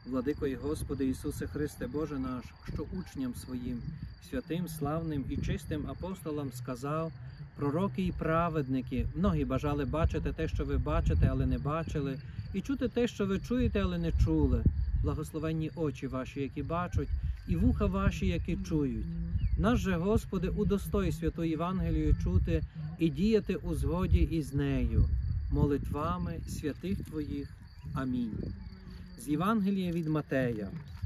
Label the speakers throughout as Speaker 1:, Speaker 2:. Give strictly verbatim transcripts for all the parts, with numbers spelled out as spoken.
Speaker 1: Владико і Господи Ісусе Христе, Боже наш, що учням своїм, святим, славним і чистим апостолам сказав: пророки і праведники, многі бажали бачити те, що ви бачите, але не бачили, і чути те, що ви чуєте, але не чули. Благословенні очі ваші, які бачать, і вуха ваші, які чують. Нас же, Господи, удостой святу Євангелію чути і діяти у згоді із нею, молитвами святих Твоїх. Амінь. З Євангелія від Матея.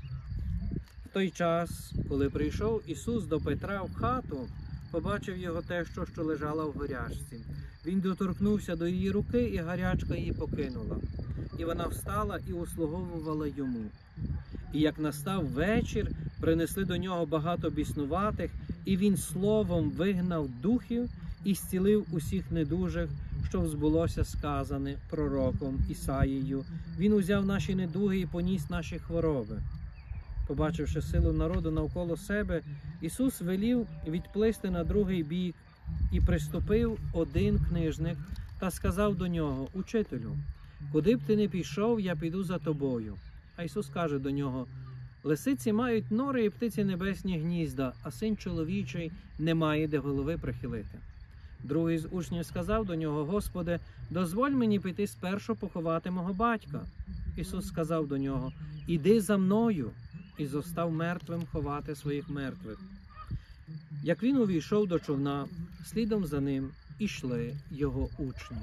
Speaker 1: В той час, коли прийшов Ісус до Петра в хату, побачив його тещу, що лежала в горячці. Він доторкнувся до її руки, і гарячка її покинула. І вона встала і услуговувала йому. І як настав вечір, принесли до нього багато біснуватих, і він словом вигнав духів і зцілив усіх недужих, що збулося сказане пророком Ісаїю. Він узяв наші недуги і поніс наші хвороби. Побачивши силу народу навколо себе, Ісус велів відплисти на другий бік, і приступив один книжник та сказав до нього: «Учителю, куди б ти не пішов, я піду за тобою». А Ісус каже до нього: «Лисиці мають нори і птиці небесні гнізда, а син чоловічий не має де голови прихилити». Другий з учнів сказав до нього: «Господи, дозволь мені піти спершу поховати мого батька». Ісус сказав до нього: «Іди за мною», і зостав мертвим ховати своїх мертвих. Як він увійшов до човна, слідом за ним ішли його учні.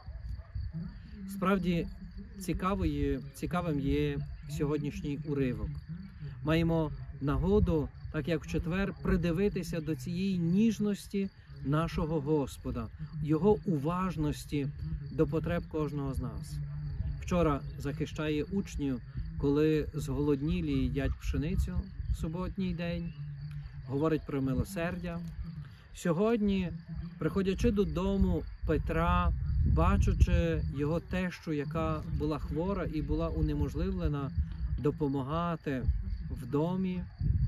Speaker 1: Справді, цікавою, цікавим є сьогоднішній уривок. Маємо нагоду, так як в четвер, придивитися до цієї ніжності нашого Господа, Його уважності до потреб кожного з нас. Вчора захищає учнів, коли зголоднілі їдять пшеницю в суботній день, говорить про милосердя. Сьогодні, приходячи додому Петра, бачачи його тещу, яка була хвора і була унеможливлена допомагати в домі,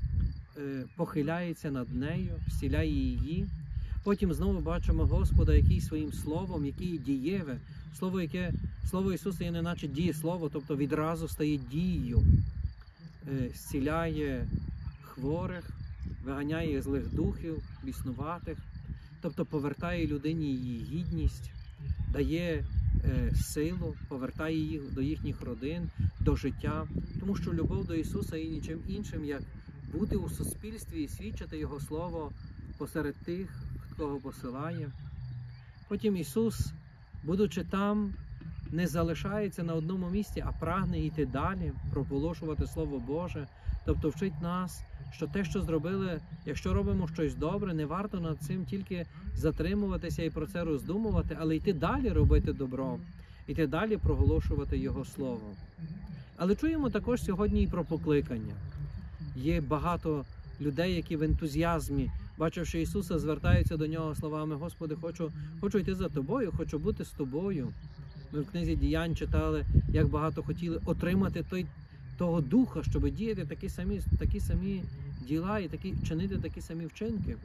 Speaker 1: похиляється над нею, зціляє її. Потім знову бачимо Господа, який своїм словом, який дієве, слово, яке, слово Ісуса є неначе дієслово, тобто відразу стає дією, зціляє хворих, виганяє злих духів, біснуватих, тобто повертає людині її гідність, дає е, силу, повертає їх до їхніх родин, до життя, тому що любов до Ісуса є нічим іншим, як бути у суспільстві і свідчити Його Слово посеред тих, кого посилає. Потім Ісус, будучи там, не залишається на одному місці, а прагне йти далі, проголошувати Слово Боже, тобто вчить нас, що те, що зробили, якщо робимо щось добре, не варто над цим тільки затримуватися і про це роздумувати, але йти далі робити добро, йти далі проголошувати Його Слово. Але чуємо також сьогодні і про покликання. Є багато людей, які в ентузіазмі, бачивши Ісуса, звертаються до Нього словами: «Господи, хочу, хочу йти за Тобою, хочу бути з Тобою». Ми в книзі Діянь читали, як багато хотіли отримати той, того духа, щоб діяти такі самі, такі самі діла і такі, чинити такі самі вчинки.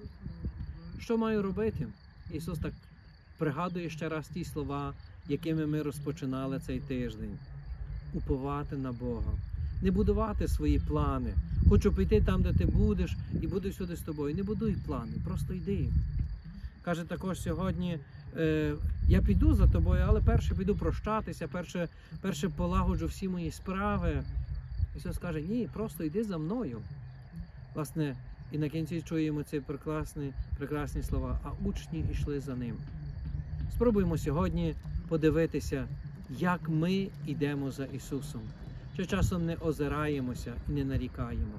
Speaker 1: Що маю робити? Ісус так пригадує ще раз ті слова, якими ми розпочинали цей тиждень. Уповати на Бога. Не будувати свої плани. Хочу піти там, де ти будеш, і буду всюди з тобою. Не будуй плани, просто йди. Каже також сьогодні: е, я піду за тобою, але перше піду прощатися, перше, перше полагоджу всі мої справи. Ісус каже: ні, просто йди за мною. Власне, і на кінці чуємо ці прекрасні, прекрасні слова: а учні йшли за ним. Спробуємо сьогодні подивитися, як ми йдемо за Ісусом. Що часом не озираємося і не нарікаємо.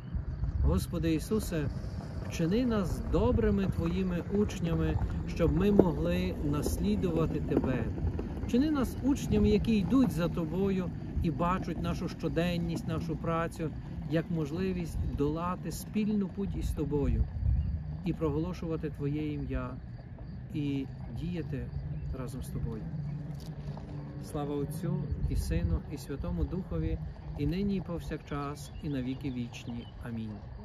Speaker 1: Господи Ісусе, вчини нас добрими Твоїми учнями, щоб ми могли наслідувати Тебе. Вчини нас учнями, які йдуть за Тобою і бачать нашу щоденність, нашу працю, як можливість долати спільну путь із Тобою і проголошувати Твоє ім'я, і діяти разом з Тобою. Слава Отцю і Сину, і Святому Духові, і нині, і повсякчас, і на віки вічні. Амінь.